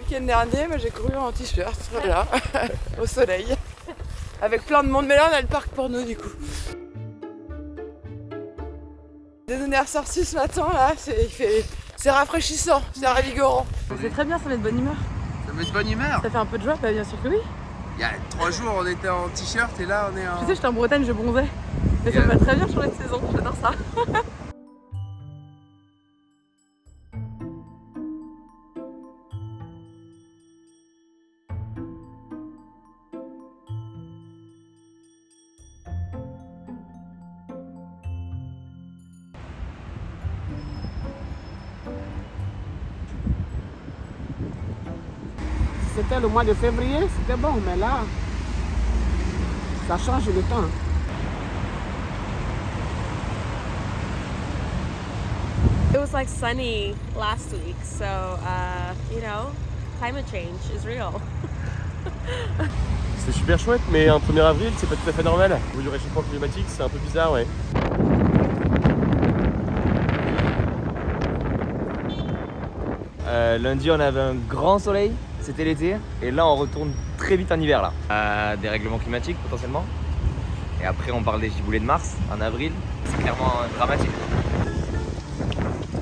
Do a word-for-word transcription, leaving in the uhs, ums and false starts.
week-end dernier, mais j'ai couru en t-shirt, voilà, au soleil. Avec plein de monde, mais là on a le parc pour nous du coup. Dès qu'on est ressorti ce matin, là, c'est rafraîchissant, c'est ravigorant. C'est très bien, ça met de bonne humeur. Ça met de bonne humeur? Ça fait un peu de joie, bah bien sûr que oui. Il y a trois jours on était en t-shirt et là on est en... Tu sais, j'étais en Bretagne, je bronzais. Mais ça me va très bien changer de saison, j'adore ça. C'était le mois de février, c'était bon, mais là, ça change le temps. It was like sunny last week, so uh, you know, climate change is real. C'est super chouette, mais un premier avril, c'est pas tout à fait normal. Au vu du réchauffement climatique, c'est un peu bizarre, ouais. Euh, lundi, on avait un grand soleil, c'était l'été, et là, on retourne très vite en hiver, là. Euh, des règlements climatiques, potentiellement. Et après, on parle des giboulées de mars, en avril. C'est clairement dramatique.